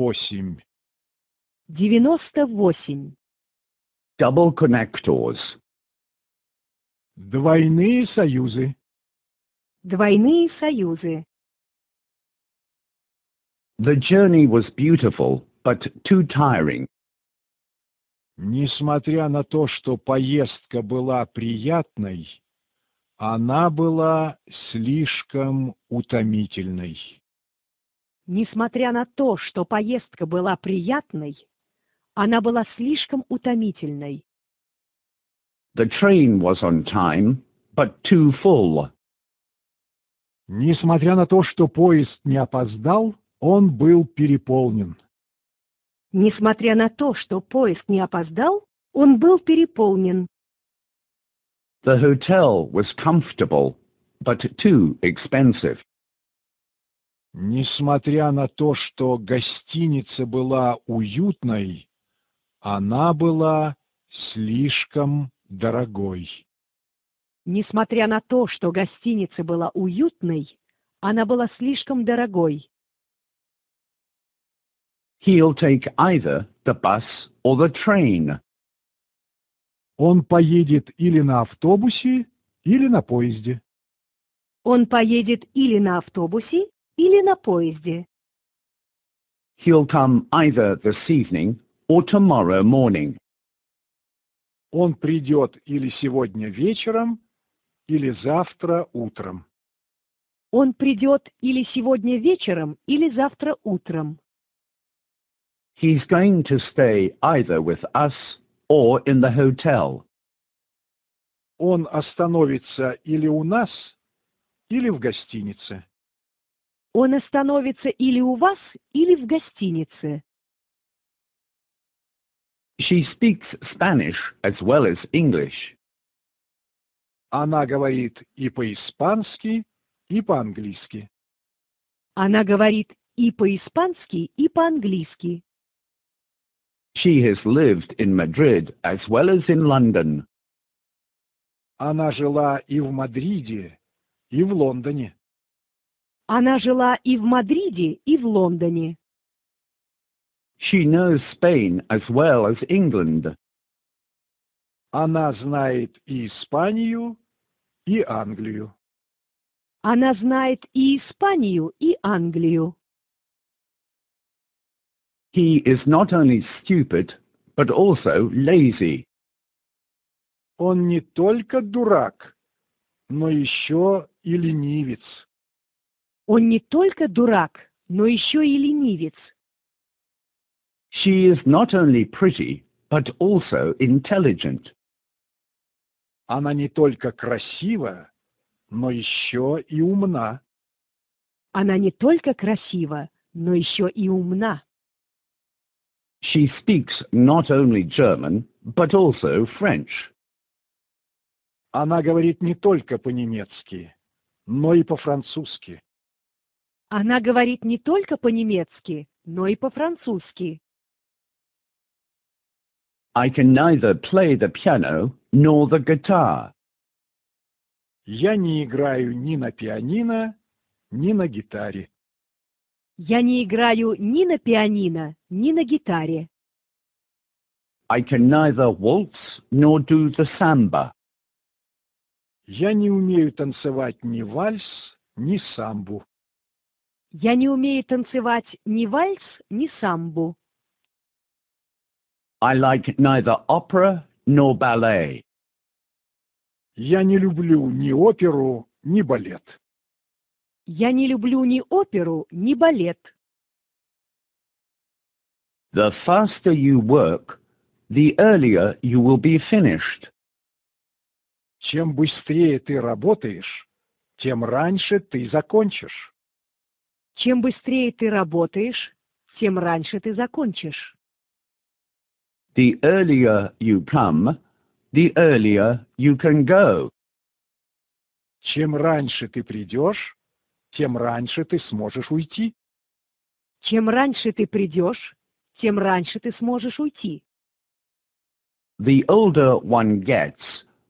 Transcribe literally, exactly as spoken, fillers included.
восемь. девяносто восемь. Double connectors. Двойные союзы. Двойные союзы. The journey was beautiful, but too tiring. Несмотря на то, что поездка была приятной, она была слишком утомительной. Несмотря на то, что поездка была приятной, она была слишком утомительной. The train was on time, but too full. Несмотря на то, что поезд не опоздал, он был переполнен. Несмотря на то, что поезд не опоздал, он был переполнен. The hotel was comfortable, but too expensive. Несмотря на то, что гостиница была уютной, она была слишком дорогой. Несмотря на то, что гостиница была уютной, она была слишком дорогой. He'll take either the bus or the train. Он поедет или на автобусе, или на поезде. Он поедет или на автобусе, или на поезде. He'll come either this evening or tomorrow morning. Он придет или сегодня вечером, или завтра утром. Он придет или сегодня вечером, или завтра утром. He's going to stay either with us or in the hotel. Он остановится или у нас, или в гостинице. Он остановится или у вас, или в гостинице. She speaks Spanish as well as English. Она говорит и по-испански, и по-английски. Она говорит и по-испански, и по-английски. She has lived in Madrid as well as in London. Она жила и в Мадриде, и в Лондоне. Она жила и в Мадриде, и в Лондоне. She knows Spain as well as England. Она знает и Испанию, и Англию. Она знает и Испанию, и Англию. He is not only stupid, but also lazy. Он не только дурак, но еще и ленивец. Он не только дурак, но еще и ленивец. She is not only pretty, but also intelligent. Она не только красива, но еще и умна. Она не только красива, но еще и умна. She speaks not only German, but also French. Она говорит не только по-немецки, но и по-французски. Она говорит не только по-немецки, но и по-французски. I can neither play the piano nor the guitar. Я не играю ни на пианино, ни на гитаре. Я не играю ни на пианино, ни на гитаре. I can neither waltz nor do the samba. Я не умею танцевать ни вальс, ни самбу. Я не умею танцевать ни вальс, ни самбу. I like neither opera nor ballet. Я не люблю ни оперу, ни балет. Я не люблю ни оперу, ни балет. The faster you work, the earlier you will be finished. Чем быстрее ты работаешь, тем раньше ты закончишь. Чем быстрее ты работаешь, тем раньше ты закончишь. The earlier you come, the earlier you can go. Чем раньше ты придешь, тем раньше ты сможешь уйти. Чем раньше ты придешь, тем раньше ты сможешь уйти. The older one gets,